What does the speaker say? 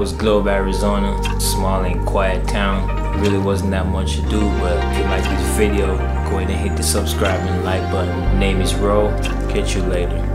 was Globe, Arizona. Small and quiet town. Really wasn't that much to do, but if you like this video, go ahead and hit the subscribe and like button. Name is Ro. Catch you later.